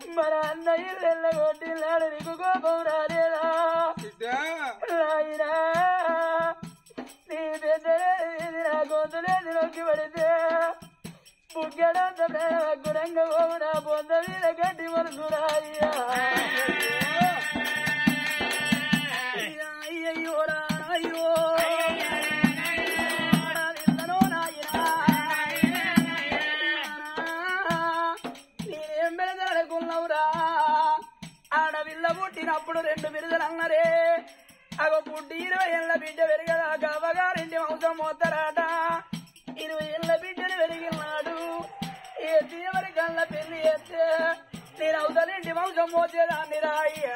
మన అన్న ఇల్లెల్ల కొట్టిల్లాడు నీకు కోపం రాలేదా రాయినా నీ పెద్దలేదు నా గొంతులేదు నొక్కి పడితే బుగ్గడంత గురంగా పోవు నా బొంద మీద గడ్డి మనసు రాయ్యా అయ్యో రా అయ్యో నేనేం బెదరకున్నావురా ఆడవిల్ల పుట్టినప్పుడు 2 బిరుదలు అన్నరే అగో పుట్టి 20 ఏళ్ళ బిడ్డ పెరిగదాకా అవగారింటి మాంసం మోత్తరాట 20 ఏళ్ళ బిడ్డలు పెరిగినాడు ఏ తీవరి కళ్ళ పెళ్లి చేస్తే నేను అవతలింటి మాంసం మోసేదాన్ని రాయ్యా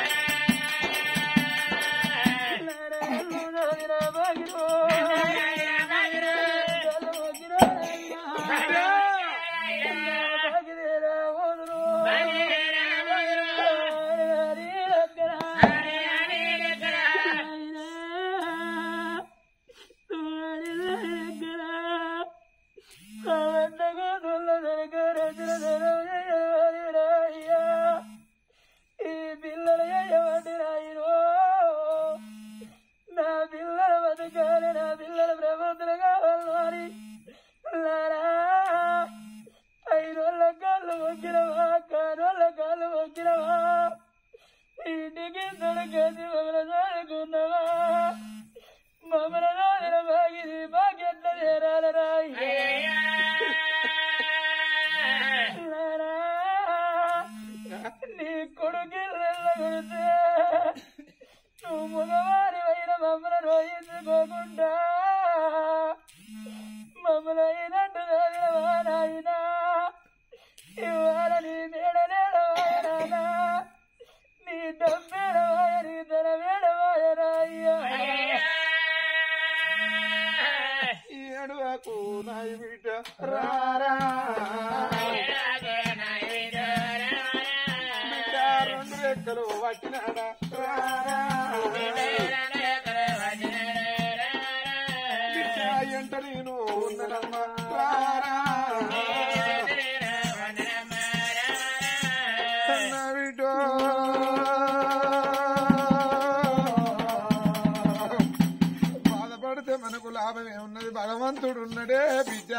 బాధపడితే మనకు లాభమే ఉన్నది భగవంతుడు ఉన్నడే బిడ్డ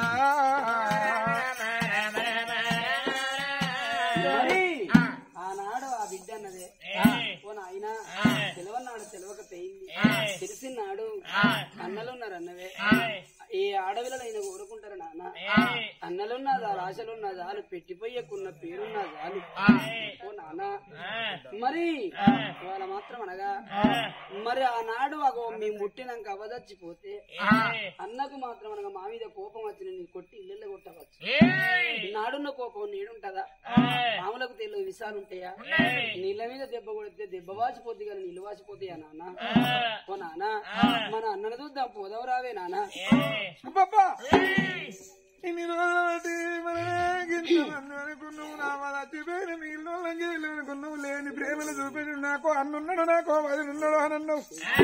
ఆనాడు ఆ బిడ్డ అన్నదే ఆయన తెలివన్నాడు తెలివకపోయింది తెలిసినాడు అన్నలున్నారు అన్నవే ఏ ఆడవిలలో ఆయన కోరుకుంటారు నాన్న అన్నలున్నదా రాశలున్నా చాలు పెట్టిపోయకున్న పేరున్నా చాలు ఓ నాన్న మరి ఇవాళ మాత్రం అనగా మరి ఆనాడు అగో మేము ముట్టినాక అవదచ్చిపోతే అన్నకు మాత్రం అనగా మా మీద కోపం వచ్చిన నీ కొట్టి ఇళ్ళ కొట్టవచ్చు నాడున్న కోపం నేడుంటదా పాములకు తెలియదు విషాలు ఉంటాయా నీళ్ళ మీద దెబ్బ కొడితే దెబ్బ వాసిపోద్ది కానీ నీళ్ళు వాసిపోతాయా నాన్న ఓ నాన్న మన అన్నను చూద్దాం పోదాం రావే నాన్న ఇన్ని రోజులు అనుకున్నావు నా చచ్చిపోయిన నీళ్ళు అనుకున్నావు లేని ప్రేమను చూపించు నాకు అన్నున్నాడు నాకు వదినున్నాడు అని అన్నావు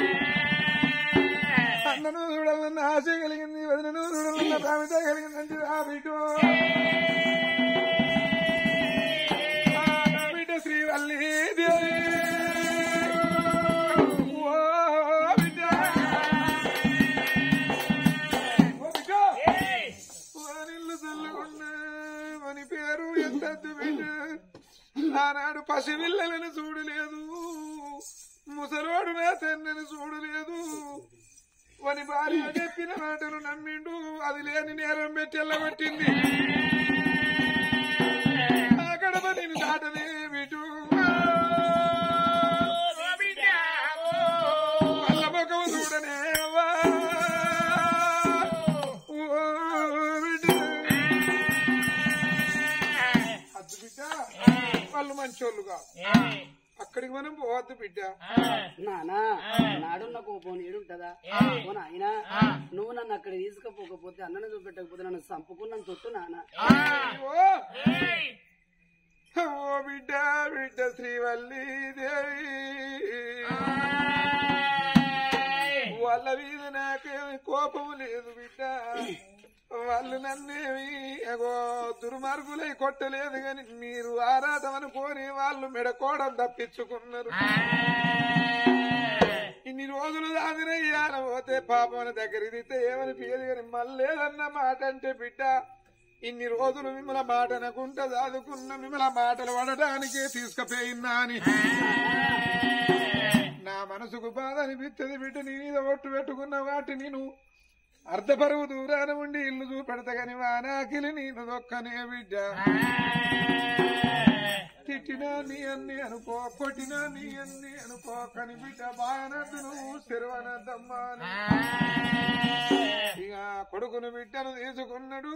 అన్నను చూడాలన్న ఆశ కలిగింది వదినను చూడాలన్న ప్రామిత కలిగిందంటే ఆ బిడ్డ శ్రీవల్లి దేవి పేరు ఎంత ఆనాడు పసిపిల్లలను చూడలేదు ముసలోడు నా తండ్రిని చూడలేదు వని భార్య చెప్పిన మాటలు నమ్మిండు అది లేని నేరం పెట్టి వెళ్ళబట్టింది ఆ గడప నేను దాటనే విటు వాళ్ళ ముఖం చూడనే వాళ్ళు మంచోళ్ళుగా అక్కడికి మనం పోవద్దు బిడ్డ నానా నాడున్న కోపం నేడుంటదా ఆయన నువ్వు నన్ను అక్కడ తీసుకపోకపోతే అన్నను చూపెట్టకపోతే నన్ను చంపుకున్నాను తొట్టు నానా ఓ బిడ్డ బిడ్డ శ్రీవల్లి దేవి వాళ్ళ మీద నాకేమి కోపం లేదు బిడ్డ వాళ్ళు నన్నేమి దుర్మార్గులై కొట్టలేదు గాని మీరు ఆరాధం అనుకోని వాళ్ళు మెడకోవడం తప్పించుకున్నారు. ఇన్ని రోజులు దాదినయ్యాన పోతే పాపం దగ్గరికి దిస్తే ఏమని పేరు కానీ మళ్ళేదన్న మాట అంటే బిడ్డ ఇన్ని రోజులు మిమ్మల్ని మాట అనకుండా దాదుకున్న మిమ్మల్ని మాటలు పడడానికే తీసుకుపోయినా అని నా మనసుకు బాధ అనిపిస్తుంది బిడ్డ. నీ మీద ఒట్టు పెట్టుకున్న వాటి నేను అర్ధపరువు దూరాన ఉండి ఇల్లు చూపెడతా కాని వానాకిలి నేను దొక్కనే బిడ్డ. తిట్టినా నీ అన్ని అనుకో కొట్టినా నీ అన్ని అనుకో కని బిడ్డ బానద్దు నువ్వు శిరవనద్దమ్మా. ఇక కొడుకును బిడ్డను తీసుకున్నాడు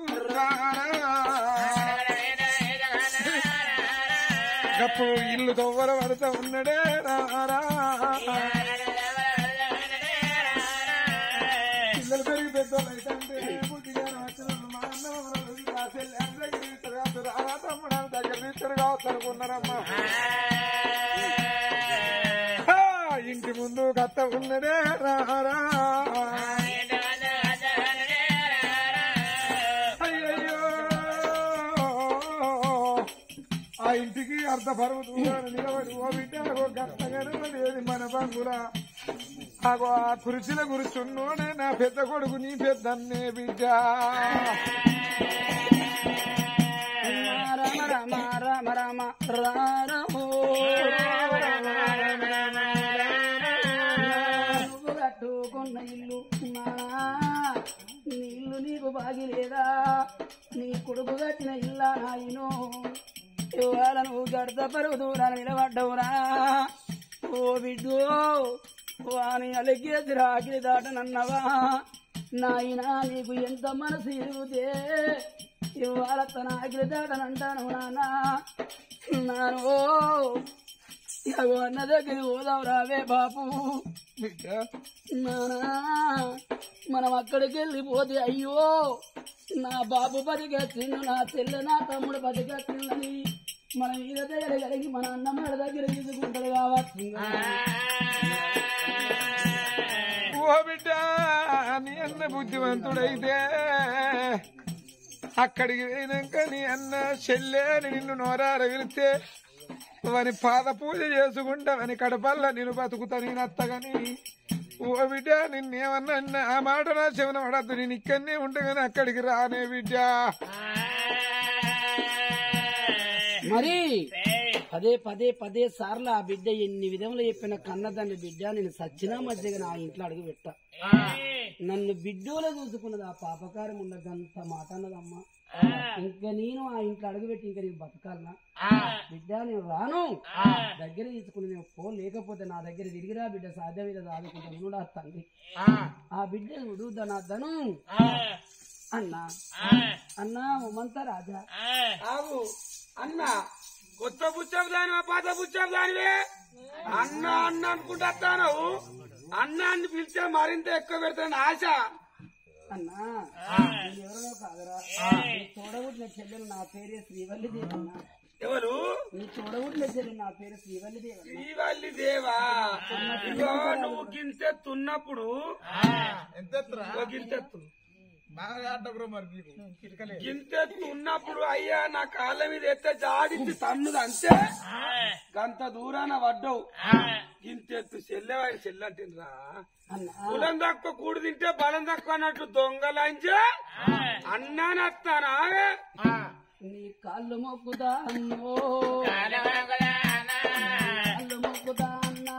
అప్పుడు ఇల్లు తొవ్వర పడుతూ ఉన్నాడే రారా. పిల్లలు పెరిగి పెద్దోళ్ళు అయితే బుద్ధిగా వచ్చిన మా అన్న రారా తమ్ముడు దగ్గర తీస్తారు కావచ్చు అనుకున్నారమ్మా. ఇంటి ముందు కత్త ఉన్నదే రారా. అయ్యయ్యో ఆ ఇంటికి అర్ధ పరువు దూరాన్ని నిలబడి ఓ బిడ్డ ఓ గట్టగనది మన బంగులా ఆ కుర్చీల కూర్చున్నోడే నా పెద్ద కొడుకు నీ పెద్దన్నే బిడ్డ. రామ రామ రామ రామ రామో నువ్వు కట్టుకున్న ఇల్లు నీ ఇల్లు నీకు బాగిలేదా? నీ కొడుకు కట్టిన ఇల్లా నాయను ఇవాళ నువ్వు గడత పరువు దూరాన్ని నిలబడ్డవురా. ఓ బిడ్డో వాని అలగేసి రాకిలి దాటనన్నవా నాయనా నీకు ఎంత మనసు ఇరుగుతే ఇవాళ తన ఆకిలి దాటనంటాను నానా. నాను ఇగో అన్న దగ్గర పోదాం రావే బాపు. నానా మనం అక్కడికి వెళ్ళిపోతే అయ్యో నా బాబు బతికేసిండు నా చెల్లె నా తమ్ముడు బతికేసిందని మన మీద దగ్గర కలిగి మన అన్నమ్మ దగ్గర తీసుకుంటాడు కావచ్చు. ఓ బిడ్డ నీ అన్న బుద్ధివంతుడైతే అక్కడికి పోయినాక నీ అన్న చెల్లెని నిన్ను నోరార వెళితే వాని పాద పూజ చేసుకుంటా అని కడపల్ల నేను బతుకుతా నేను అత్తగాని. ఓ బిడ్డ నిన్నేమన్నా ఆ మాట నా శవన పడద్దు నేను ఇక్కడనే ఉంటాగాని అక్కడికి రానే బిడ్డ. మరి పదే పదే సార్లు ఆ బిడ్డ ఎన్ని విధములు చెప్పిన కన్నదాన్ని బిడ్డ నేను సచ్చినా మధ్యగా నా ఇంట్లో అడుగు పెట్టా. నన్ను బిడ్డోలో చూసుకున్నది ఆ పాపకారం ఉన్నదంత మాట అన్నదమ్మా. ఇంకా నేను ఆ ఇంట్లో అడుగుపెట్టి ఇంకా నేను బతకాలనా బిడ్డ? నేను రాను దగ్గర తీసుకుని నేను పో, లేకపోతే నా దగ్గర తిరిగిరా బిడ్డ సాధ్యమైన ఆదుకుంటా తండ్రి. ఆ బిడ్డ ఉడుదా నా ధను అన్నా అన్నా ఉమంతా రాజా ఆగు అన్నా. కొత్త పుచ్చం దానివా పాత పుచ్చం దానివే? అన్న అన్న అనుకుంటాను. అన్నాన్ని పిలిచే మరింత ఎక్కువ పెడతాను ఆశ. అన్నా ఎవరో కాదురా, చూడబుట్టిన చెల్లెలు నా పేరే శ్రీవల్లిదేవి అన్నా. ఎవరు? నీ చూడబుట్టిన చెల్లెలు నా పేరు శ్రీవల్లిదేవి. శ్రీవల్లి దేవా నువ్వు గింతెత్తున్నప్పుడు గింతెత్తు గింతెత్తు ఉన్నప్పుడు అయ్యా నా కాళ్ళ మీద ఎత్తే జాడించి తన్నుది అంతే గంత దూరాన పడ్డావు. గింతెత్తు చెల్లెవాడి చెల్లంటిరా కులం తక్కువ కూడి తింటే బలం తక్కువ అన్నట్టు దొంగలంజే అన్నానత్తానా? నీ కాళ్ళు మొక్కుతా అన్నో కాళ్ళు మొక్కుతా అన్నా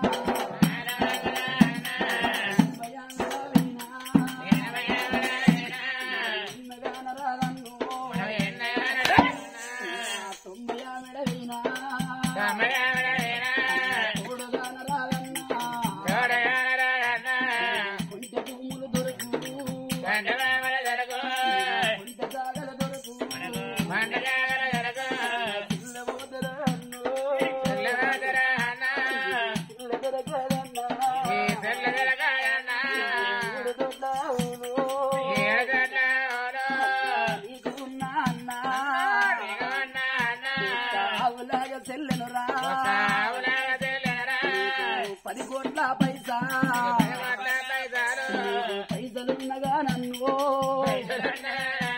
పైసలున్నగా నన్ను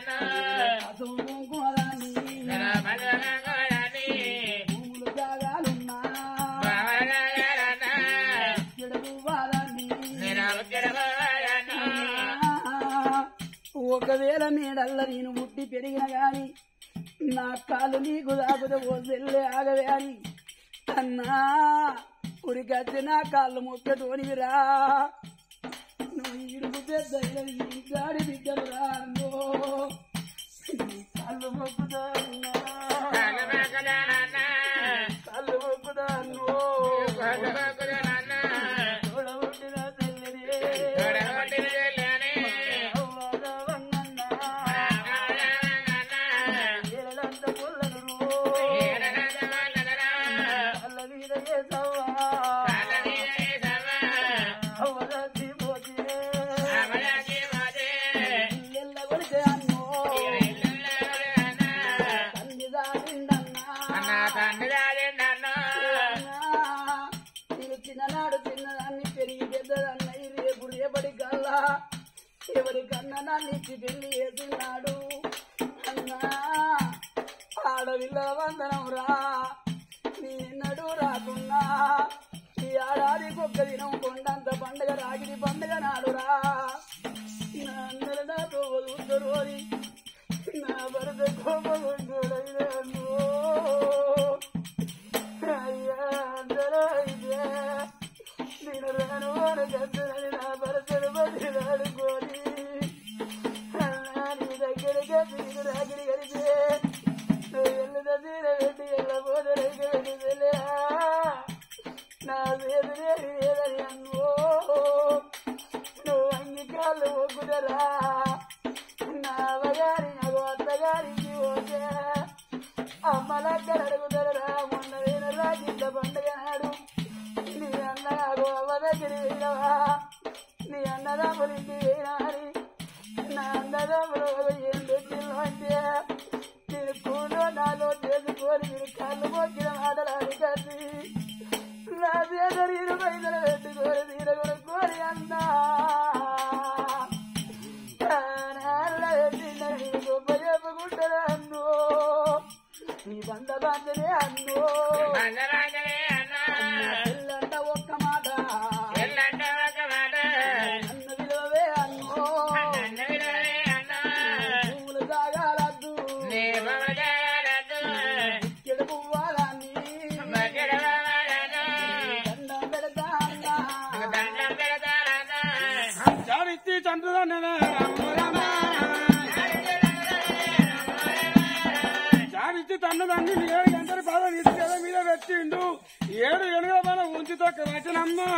ఒకవేళ మేడల్ల నేను ముట్టి పెరిగిన గాని నా కాళ్ళు నీకు దాపుతే ఓ సెల్లే ఆగవే అని అన్నా ఉరికచ్చి నా కాళ్ళు మొక్కటోనివిరా నువ్వు ఇడుపు పెద్ద ఈ గాడి బిడ్డలు రాను కాళ్ళు మొక్కుదాన్నా కాళ్ళు మొక్కుదాను తోడబుట్టిన తెల్లని ఏడంత పుల్లను అల్ల మీద అవరాసి పోతే ఎల్ల కొడితే అన్నో నేను చిన్ననాడు చిన్నదాన్ని పెరిగి పెద్దదన్నయ్య రేపు రేపటి కల్లా ఎవరికన్నా నన్ను ఇచ్చి పెళ్లి చేస్తున్నాడు అన్నా ఆడవిల్ల వందనం రా నేనడు రాకున్నా ఈ ఆడాదికి ఒక్క దినం కొండంత పండుగ రాగిడి పండుగ నాడురా నా అందరు నాతో వదులుతారు అని నా భరత కోపగుండోడైనాను అయ్యా అందరూ అయితే నేను రాను అనగద్దని నా భరతను బదిలాడుకోని అన్నా నీ దగ్గరికి నీకు రాగిడి కలిపే నువ్వు వెళ్ళిన తీర పెట్టి వెళ్ళబోతే వెళ్ళి నా వేదనే లేదని అన్నో నువ్వు అంగీకాళ్ళు ఒగ్గుదరా నా అవగారి నాకు అత్తగారికి పోతే అమ్మలక్కలు అడుగుతారా మొన్న వేన రాజింత పండుగ నాడు నీ అన్నగారు అవ్వ దగ్గర వేయవా నీ అన్నదమ్ములింటి వేయనాని నా అన్నదమ్ములు ఏం పెట్టిల్లు అంటే నేను కూలో నాలో చేసుకొని మీరు కళ్ళు మొక్కిన మాటలాడి కలిసి నా పేద నీరు పైసల పెట్టుకోని తీర కొనుక్కోని అన్నా గొప్ప చెప్పుకుంటారా అన్నో నీ బంద బాంధనే అన్నో ఎల్లంట ఒక్క మాట అన్న విలువవే అన్నో పువ్వులు సాగాలద్దు ఇక్కడ పువ్వాలని దండం పెడతా అన్నా జాడిచ్చి చంద్రుదనే జాడిచ్చి తన్నుదండి 7 గంటల పాద తీసుకెళ్ళ మీద పెట్టిండు 7 ఎనుగ మన ఉంచితో వచ్చినమ్మా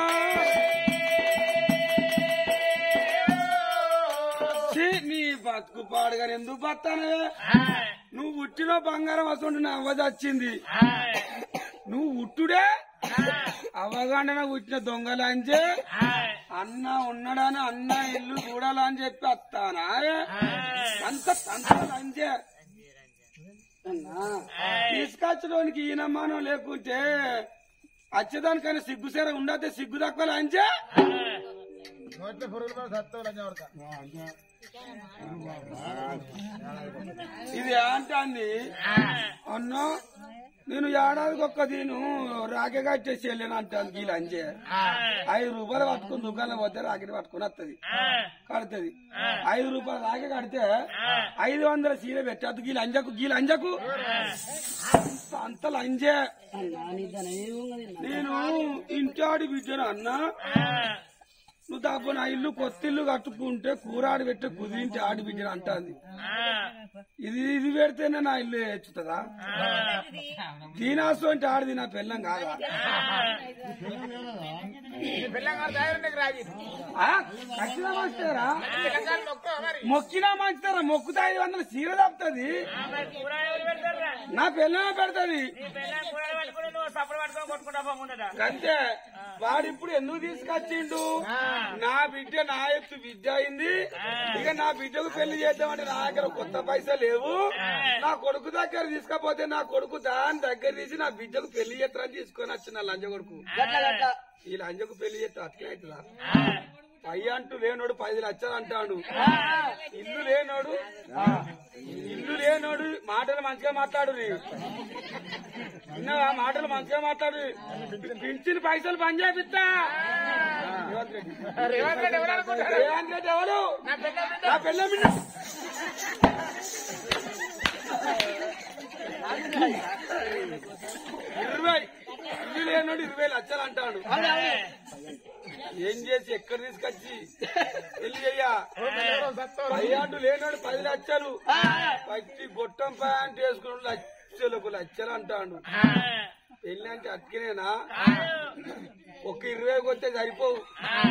నీ బతుకు పాడుగా ఎందుకు బతానే నువ్వు ఉట్టిన బంగారం వస్తుంటే నా అవ్వ వచ్చింది నువ్వు ఉట్టుడే అవగాండన ఉట్టిన దొంగలంజే అన్న ఉన్నాడని అన్న ఇల్లు చూడాలని చెప్పి వస్తానా అంత లంజే తీసుకొచ్చడానికి ఈయనమానం లేకుంటే వచ్చేదానికైనా సిగ్గుసేర ఉండతే సిగ్గు తక్కువ లంజే ఇది అంటే అన్నో నేను ఏడాదికి ఒక్క దీను రాకె కట్టేసి వెళ్ళాను అంటాను గీలు అంజే 5 రూపాయలు పట్టుకుని దుకాణం పోతే రాకెట్ పట్టుకుని వస్తుంది కడుతుంది 5 రూపాయలు రాకె కడితే 500 చీర పెట్టద్దు గీలు అంజకు అంత లంజే నేను ఇంటాడి బిడ్డను అన్నా నువ్వు దాపు నా ఇల్లు కొత్త ఇల్లు కట్టుకుంటే కూరాడి పెట్టే కుదిరింటి ఆడి బిడ్డను అంటాంది ఇది పెడితేనే నా ఇల్లు హెచ్చుతుందా దీనాసు అంటే ఆడిది నా పిల్లం కాదా ఖచ్చితంగా మంచుతారా మొక్కినా మంచుతారా మొక్కుతా 500 చీర తప్పుతుంది నా పిల్లమే పెడతది అంతే వాడిప్పుడు ఎందుకు తీసుకొచ్చిండు నా బిడ్డ నా ఎత్తు విద్య అయింది ఇక నా బిడ్డకు పెళ్లి చేద్దామంటే నా దగ్గర కొత్త పైసలు లేవు నా కొడుకు దగ్గర తీసుకపోతే నా కొడుకు దాని దగ్గర తీసి నా బిడ్డకు పెళ్లి చేస్తారని తీసుకొని వచ్చిన లంజ కొడుకు ఈ లంజకు పెళ్లి చేస్తా అట్లే అవుతుందా అయ్య అంటూ లేనోడు 10 లక్షలు అంటాడు ఇల్లు లేనోడు మాటలు మంచిగా మాట్లాడు విన్నావా మాటలు మంచిగా మాట్లాడు పింఛన్ పైసలు పని చేపిస్తా రేవంత్ రెడ్డి ఎవరు అనుకుంటారు? రేవంత్ రెడ్డి ఎవరు? నా పెద్ద బిడ్డ. నా పెళ్ళ బిడ్డ. 20 ఇల్లు లేనోడు 20 లక్షలు అంటాడు. ఏం చేసి ఎక్కడ తీసుకొచ్చి పెళ్లి చెయ్యా? పైయాటు లేనోడు 10 లక్షలు పచ్చి గొట్టం ప్యాంట్ వేసుకున్నాడు లక్షలు అంటాడు. పెళ్లి అంటే అట్టినేనా? ఒక 20 కొత్తే సరిపోవు,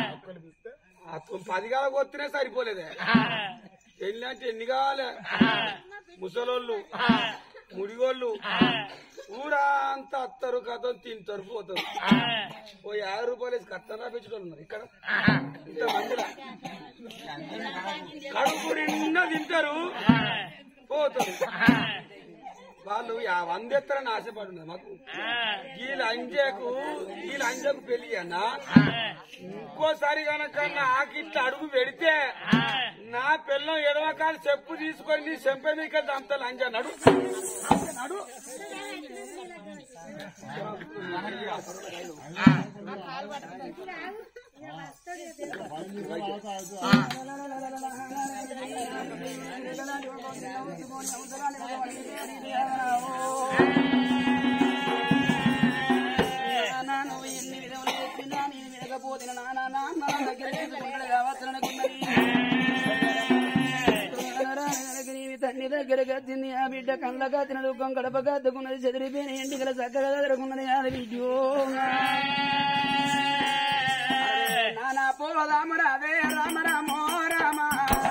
10 కాల కొత్తనే సరిపోలేదే. పెళ్లి అంటే ఎన్ని కావాలి? ముసలోళ్ళు, ముడిగోళ్ళు ఊరా అంతా అత్తరు కథం తింటారు పోతారు. ఓ 50 రూపాయలు వేసి కత్తనా పెంచుకోవాలి ఉన్నారు ఇక్కడ. ఇంత మందిలా కడుపు నిండా తింటారు పోతారు. వాళ్ళు 100 ఎత్తారని ఆశపడున్నారు మాకు. వీళ్ళ అంజకు పెళ్లి అన్నా ఇంకోసారి కనుక నాకిట్లా అడుగు పెడితే నా పిల్లం ఎడవకాలు చెప్పు తీసుకొని నీ చెంప మీకు అంత లంజ నడు నడు. తండ్రి దగ్గరగా తింది ఆ బిడ్డ కళ్ళగా తిన దుఃఖం గడపగా అద్దుకున్నది చెదిరిపోయిన ఇంటికల చక్కగా ఎదురుకున్నది అది బిడ్డో నానా పో రామ రావే రామ రామో రామ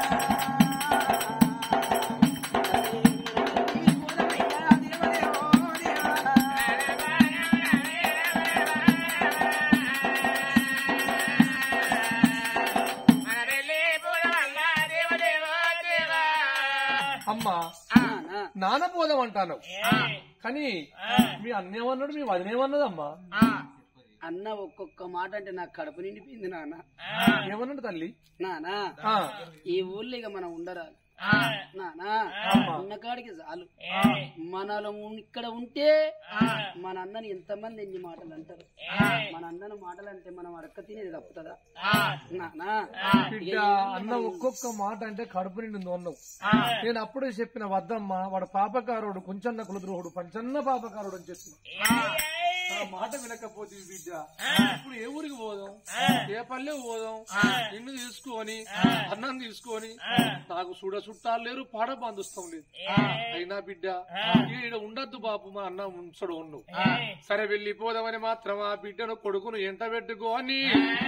అమ్మా నాన్న పోదాం అంటాను కానీ మీ అన్నేమన్నాడు, మీ వదినేమన్నదమ్మా? అన్న ఒక్కొక్క మాట అంటే నాకు కడుపు నిండిపోయింది నాన్న. ఏమన్నాడు తల్లి? నానా ఈ ఊళ్ళో ఇక మనం ఉండరాదు నానా, ఉన్న కాడికి చాలు. మనలో ఇక్కడ ఉంటే మన అన్నని ఎంతమంది ఎన్ని మాటలు అంటారు. మన అన్నను మాటలు అంటే మనం అడక్క తినేది తప్పుతుందా నానా? అన్న ఒక్కొక్క మాట అంటే కడుపు నిండు అన్నావు. నేను అప్పుడే చెప్పిన వద్దమ్మా, వాడు పాపకారుడు, కొంచెన్న కులద్రోహుడు, పంచన్న పాపకారుడు అని చెప్పిన మాట వినకపోతే బిడ్డ ఇప్పుడు ఏ ఊరికి పోదాం, ఏ పల్లెకు పోదాం? నిన్ను తీసుకొని అన్నం తీసుకొని నాకు చుట్టాలు లేరు, పాడ బంధుస్తాం లేదు. అయినా బిడ్డ ఈడ ఉండద్దు బాపు, మా అన్న ఉంచడు ఉండు. సరే వెళ్ళిపోదామని మాత్రం ఆ బిడ్డను కొడుకును ఎంట పెట్టుకొని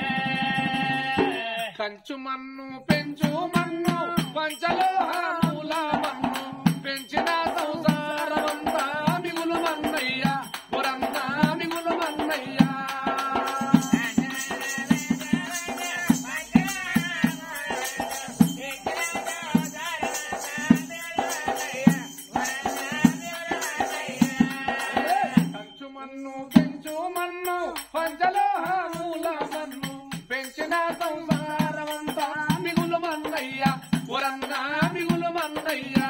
కంచు మన్ను పెంచు మన్ను పంచలో మన్ను పెంచిన సంసారమంతా మిగులు మన్నయ్యా పురంతా మిగులు మన్నయ్యా. కంచు మన్ను పెంచు మన్ను పంచలో మన్ను పెంచిన సంసారమంతా మిగులు మన్నయ్యా పురంతా మిగులు మన్నయ్యా.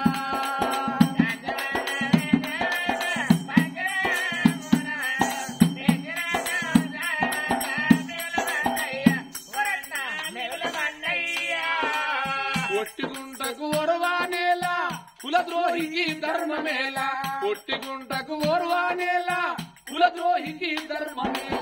ఒట్టిగుంటకు ఓర్వానేలా కులద్రోహికి ధర్మమేలా, ఒట్టిగుంటకు ఓర్వానేలా కులద్రోహికి ధర్మమేలా.